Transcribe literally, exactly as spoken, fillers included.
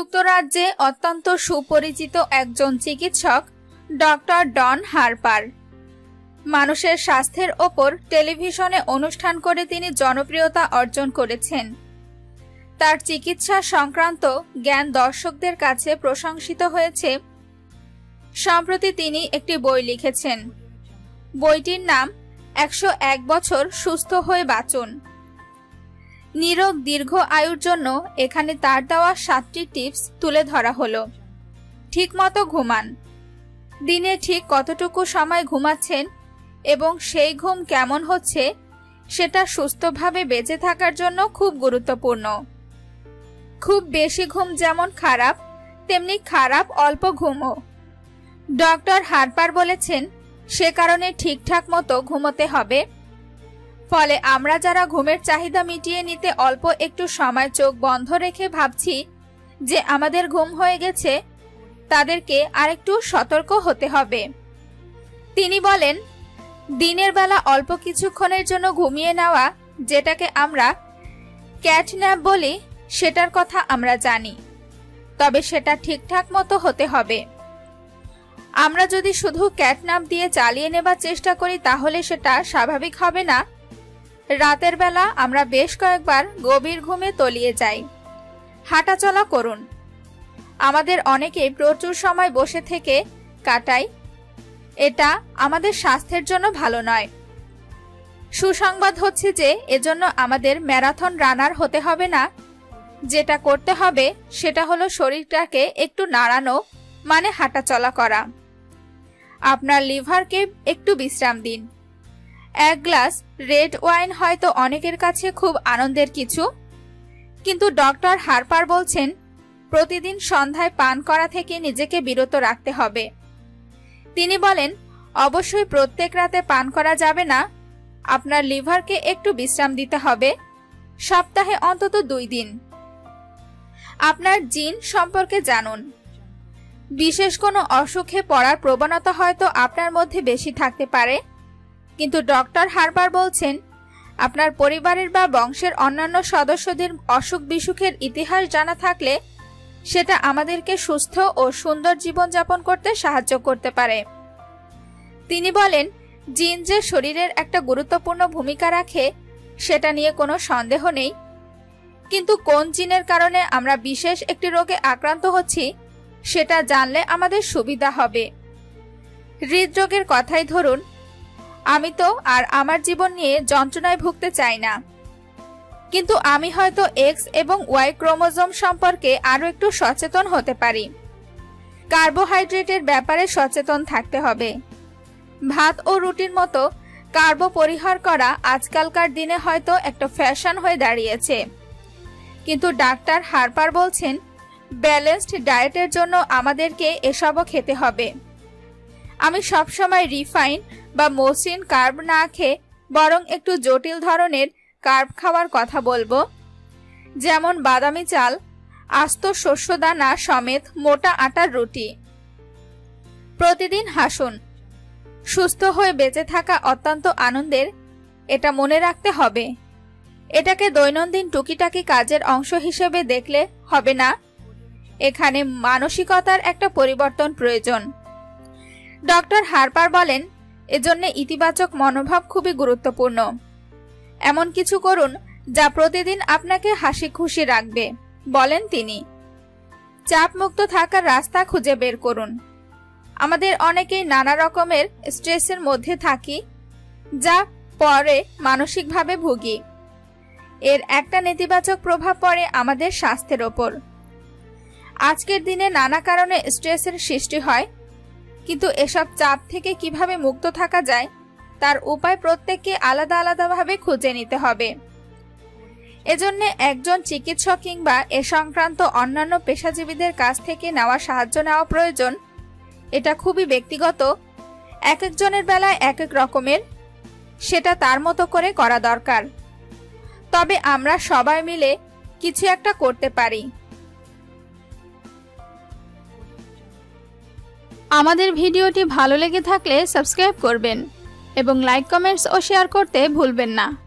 যুক্তরাজ্যে অত্যন্ত সুপরিচিত একজন চিকিৎসক ডক্টর ডন হার্পার। মানুষের স্বাস্থ্যের ওপর টেলিভিশনে অনুষ্ঠান করে তিনি জনপ্রিয়তা অর্জন করেছেন। তার চিকিৎসা সংক্রান্ত জ্ঞান দর্শকদের কাছে প্রশংসিত হয়েছে। সম্প্রতি তিনি একটি বই লিখেছেন। বইটির নাম একশো এক বছর সুস্থ হয়ে বাঁচুন। নিরোগ দীর্ঘ আয়ুর জন্য এখানে তার দেওয়া সাতটি টিপস তুলে ধরা হলো। ঠিকমতো ঘুমান। দিনে ঠিক কতটুকু সময় ঘুমাচ্ছেন এবং সেই ঘুম কেমন হচ্ছে সেটা সুস্থভাবে বেঁচে থাকার জন্য খুব গুরুত্বপূর্ণ। খুব বেশি ঘুম যেমন খারাপ, তেমনি খারাপ অল্প ঘুমও। ডক্টর হার্পার বলেছেন, সে কারণে ঠিকঠাক মতো ঘুমোতে হবে। ফলে আমরা যারা ঘুমের চাহিদা মিটিয়ে নিতে অল্প একটু সময় চোখ বন্ধ রেখে ভাবছি যে আমাদের ঘুম হয়ে গেছে, তাদেরকে আরেকটু সতর্ক হতে হবে। তিনি বলেন, দিনের বেলা অল্প কিছুক্ষণের জন্য ঘুমিয়ে নেওয়া, যেটাকে আমরা ক্যাট ন্যাপ বলি, সেটার কথা আমরা জানি, তবে সেটা ঠিকঠাক মতো হতে হবে। আমরা যদি শুধু ক্যাট ন্যাপ দিয়ে চালিয়ে নেবার চেষ্টা করি তাহলে সেটা স্বাভাবিক হবে না। রাতের বেলা আমরা বেশ কয়েকবার গভীর ঘুমে তলিয়ে যাই। হাঁটাচলা করুন। আমাদের অনেকেই প্রচুর সময় বসে থেকে কাটাই। এটা আমাদের স্বাস্থ্যের জন্য ভালো নয়। সুসংবাদ হচ্ছে যে এজন্য আমাদের ম্যারাথন রানার হতে হবে না। যেটা করতে হবে সেটা হলো শরীরটাকে একটু নাড়ানো, মানে হাঁটাচলা করা। আপনার লিভারকে একটু বিশ্রাম দিন। এক গ্লাস রেড ওয়াইন হয়তো অনেকের কাছে খুব আনন্দের কিছু, কিন্তু ডক্টর হার্পার বলছেন প্রতিদিন সন্ধ্যায় পান করা থেকে নিজেকে বিরত রাখতে হবে। তিনি বলেন, অবশ্যই প্রত্যেক রাতে পান করা যাবে না। আপনার লিভারকে একটু বিশ্রাম দিতে হবে, সপ্তাহে অন্তত দুই দিন। আপনার জিন সম্পর্কে জানুন। বিশেষ কোনো অসুখে পড়ার প্রবণতা হয়তো আপনার মধ্যে বেশি থাকতে পারে, কিন্তু ডক্টর হার্পার বলছেন আপনার পরিবারের বা বংশের অন্যান্য সদস্যদের অসুখ বিসুখের ইতিহাস জানা থাকলে সেটা আমাদেরকে সুস্থ ও সুন্দর জীবনযাপন করতে সাহায্য করতে পারে। তিনি বলেন, জিন যে শরীরের একটা গুরুত্বপূর্ণ ভূমিকা রাখে সেটা নিয়ে কোনো সন্দেহ নেই, কিন্তু কোন জিনের কারণে আমরা বিশেষ একটি রোগে আক্রান্ত হচ্ছি সেটা জানলে আমাদের সুবিধা হবে। হৃদরোগের কথাই ধরুন, আমি তো আর আমার জীবন নিয়ে যন্ত্রণায় ভুগতে চাই না, কিন্তু আমি হয়তো এক্স এবং ওয়াই ক্রোমোজোম সম্পর্কে আরও একটু সচেতন হতে পারি। কার্বোহাইড্রেটের ব্যাপারে সচেতন থাকতে হবে। ভাত ও রুটির মতো কার্বো পরিহার করা আজকালকার দিনে হয়তো একটা ফ্যাশন হয়ে দাঁড়িয়েছে, কিন্তু ডাক্তার হার্পার বলছেন ব্যালেন্সড ডায়েটের জন্য আমাদেরকে এসবও খেতে হবে। আমি সবসময় রিফাইন বা মসৃণ কার্ব না খেয়ে বরং একটু জটিল ধরনের কার্ব খাওয়ার কথা বলবো, যেমন বাদামি চাল, আস্ত শস্যদানা সমেত মোটা আটার রুটি। প্রতিদিন হাসুন। সুস্থ হয়ে বেঁচে থাকা অত্যন্ত আনন্দের, এটা মনে রাখতে হবে। এটাকে দৈনন্দিন টুকিটাকি কাজের অংশ হিসেবে দেখলে হবে না। এখানে মানসিকতার একটা পরিবর্তন প্রয়োজন। ডক্টর হার্পার বলেন, এজন্য ইতিবাচক মনোভাব খুবই গুরুত্বপূর্ণ। এমন কিছু করুন যা প্রতিদিন আপনাকে হাসি খুশি রাখবে, বলেন তিনি। চাপমুক্ত থাকার রাস্তা খুঁজে বের করুন। আমাদের অনেকেই নানা রকমের স্ট্রেসের মধ্যে থাকি, যা পরে মানসিকভাবে ভুগি। এর একটা নেতিবাচক প্রভাব পড়ে আমাদের স্বাস্থ্যের ওপর। আজকের দিনে নানা কারণে স্ট্রেসের সৃষ্টি হয়, কিন্তু এসব চাপ থেকে কিভাবে মুক্ত থাকা যায় তার উপায় প্রত্যেককে আলাদা আলাদাভাবে খুঁজে নিতে হবে। এজন্য একজন চিকিৎসক কিংবা এ সংক্রান্ত অন্যান্য পেশাজীবীদের কাছ থেকে নেওয়া সাহায্য নেওয়া প্রয়োজন। এটা খুবই ব্যক্তিগত, এক একজনের বেলায় এক এক রকমের, সেটা তার মতো করে করা দরকার। তবে আমরা সবাই মিলে কিছু একটা করতে পারি। আমাদের ভিডিওটি ভালো লেগে থাকলে সাবস্ক্রাইব করবেন এবং লাইক, কমেন্টস ও শেয়ার করতে ভুলবেন না।